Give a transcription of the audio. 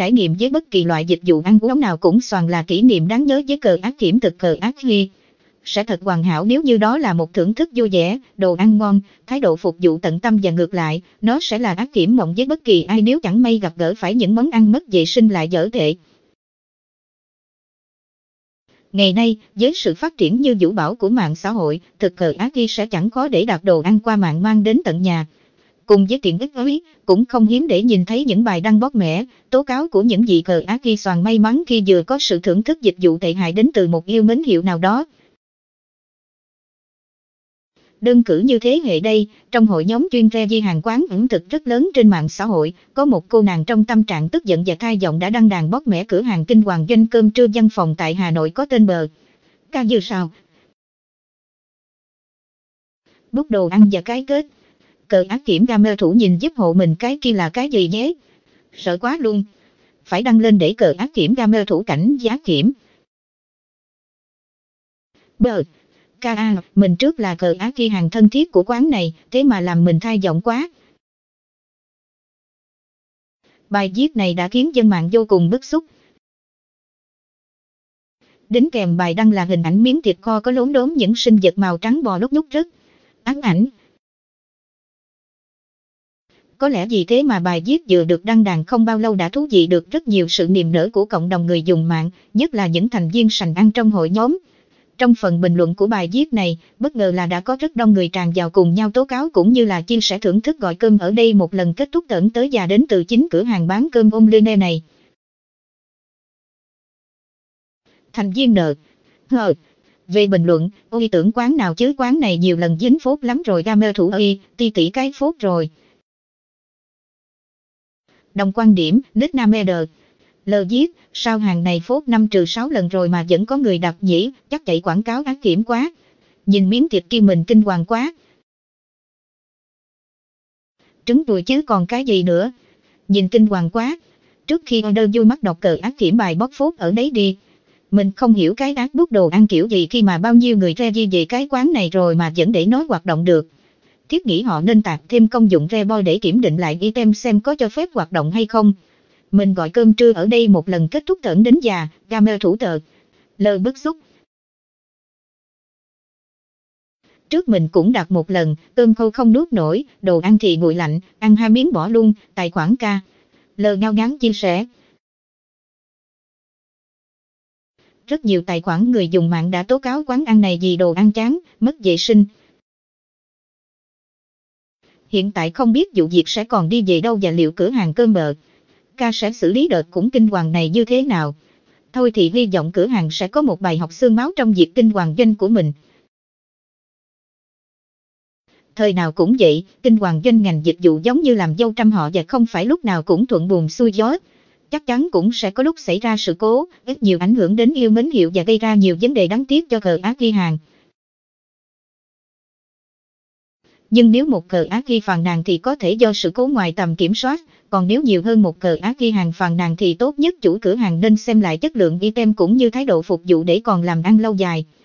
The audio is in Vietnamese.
trải nghiệm với bất kỳ loại dịch vụ ăn uống nào cũng xoàn là kỷ niệm đáng nhớ với cờ ác kiểm thực cờ ác ghi. Sẽ thật hoàn hảo nếu như đó là một thưởng thức vui vẻ, đồ ăn ngon, thái độ phục vụ tận tâm và ngược lại, nó sẽ là ác kiểm mộng với bất kỳ ai nếu chẳng may gặp gỡ phải những món ăn mất vệ sinh lại dở tệ. Ngày nay, với sự phát triển như vũ bão của mạng xã hội, thực cờ ác ghi sẽ chẳng khó để đặt đồ ăn qua mạng mang đến tận nhà. Cùng với tiện ích ấy, cũng không hiếm để nhìn thấy những bài đăng bóc mẽ, tố cáo của những vị cờ ác ghi xoàn may mắn khi vừa có sự thưởng thức dịch vụ tệ hại đến từ một yêu mến hiệu nào đó. Đơn cử như thế hệ đây, trong hội nhóm chuyên review hàng quán ẩm thực rất lớn trên mạng xã hội, có một cô nàng trong tâm trạng tức giận và thai giọng đã đăng đàn bóc mẽ cửa hàng kinh hoàng doanh cơm trưa văn phòng tại Hà Nội có tên bờ Ca Dư Sao. Bút đồ ăn và cái kết. Cờ ác kiểm gamer thủ nhìn giúp hộ mình cái kia là cái gì nhé? Sợ quá luôn. Phải đăng lên để cờ ác kiểm gamer thủ cảnh giá kiểm. Bờ Ca mình trước là cờ ác ghi hàng thân thiết của quán này, thế mà làm mình thai giọng quá. Bài viết này đã khiến dân mạng vô cùng bức xúc. Đính kèm bài đăng là hình ảnh miếng thịt kho có lốm đốm những sinh vật màu trắng bò lúc nhúc rất ám ảnh. Có lẽ vì thế mà bài viết vừa được đăng đàn không bao lâu đã thú vị được rất nhiều sự niềm nở của cộng đồng người dùng mạng, nhất là những thành viên sành ăn trong hội nhóm. Trong phần bình luận của bài viết này, bất ngờ là đã có rất đông người tràn vào cùng nhau tố cáo cũng như là chia sẻ thưởng thức gọi cơm ở đây một lần kết thúc tởn tới già đến từ chính cửa hàng bán cơm online này. Thành viên về bình luận, ôi tưởng quán nào chứ quán này nhiều lần dính phốt lắm rồi gamer thủ ơi, ti tỷ cái phốt rồi. Đồng quan điểm, nick Named L viết, sao hàng này phốt 5-6 lần rồi mà vẫn có người đặt nhỉ, chắc chạy quảng cáo ác kiểm quá. Nhìn miếng thịt kia mình kinh hoàng quá. Trứng đùi chứ còn cái gì nữa. Nhìn kinh hoàng quá. Trước khi order vui mắt đọc cờ ác kiểm bài bóc phốt ở đấy đi. Mình không hiểu cái ác bút đồ ăn kiểu gì khi mà bao nhiêu người review về cái quán này rồi mà vẫn để nó hoạt động được. Thiết nghĩ họ nên tạp thêm công dụng reboy để kiểm định lại item xem có cho phép hoạt động hay không. Mình gọi cơm trưa ở đây một lần kết thúc tởn đến già, gamer thủ tờ. L bức xúc. Trước mình cũng đặt một lần, cơm khô không nuốt nổi, đồ ăn thì nguội lạnh, ăn 2 miếng bỏ luôn, tài khoản K. L ngao ngán chia sẻ. Rất nhiều tài khoản người dùng mạng đã tố cáo quán ăn này vì đồ ăn chán, mất vệ sinh. Hiện tại không biết vụ việc sẽ còn đi về đâu và liệu cửa hàng cơm bờ Ca sẽ xử lý đợt cũng kinh hoàng này như thế nào. Thôi thì hy vọng cửa hàng sẽ có một bài học xương máu trong việc kinh hoàng doanh của mình. Thời nào cũng vậy, kinh hoàng doanh ngành dịch vụ giống như làm dâu trăm họ và không phải lúc nào cũng thuận buồm xuôi gió. Chắc chắn cũng sẽ có lúc xảy ra sự cố, ít nhiều ảnh hưởng đến yêu mến hiệu và gây ra nhiều vấn đề đáng tiếc cho cờ ác ghi hàng. Nhưng nếu một cờ ác ghi phàn nàn thì có thể do sự cố ngoài tầm kiểm soát, còn nếu nhiều hơn một cờ ác ghi hàng phàn nàn thì tốt nhất chủ cửa hàng nên xem lại chất lượng item cũng như thái độ phục vụ để còn làm ăn lâu dài.